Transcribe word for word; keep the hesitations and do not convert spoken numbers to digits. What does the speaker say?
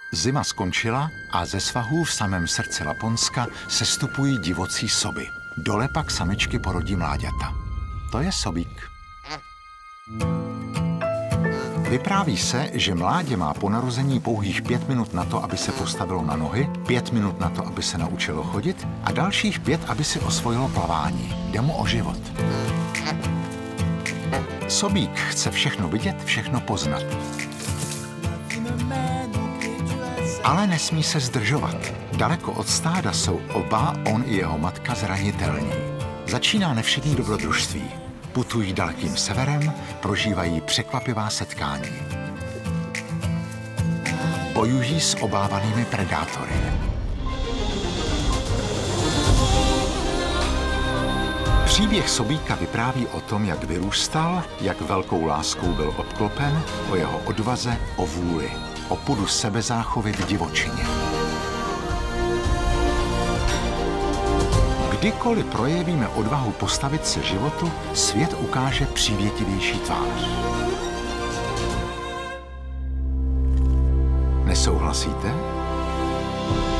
Zima skončila a ze svahů v samém srdci Laponska sestupují divocí soby. Dole pak samičky porodí mláďata. To je sobík. Vypráví se, že mládě má po narození pouhých pět minut na to, aby se postavilo na nohy, pět minut na to, aby se naučilo chodit a dalších pět, aby si osvojilo plavání. Jde mu o život. Sobík chce všechno vidět, všechno poznat. Ale nesmí se zdržovat. Daleko od stáda jsou oba, on i jeho matka, zranitelní. Začíná nevšední dobrodružství. Putují dalekým severem, prožívají překvapivá setkání. Bojují s obávanými predátory. Příběh Sobíka vypráví o tom, jak vyrůstal, jak velkou láskou byl obklopen, o jeho odvaze, o vůli, o pudu sebezáchovy v divočině. Kdykoliv projevíme odvahu postavit se životu, svět ukáže přívětivější tvář. Nesouhlasíte?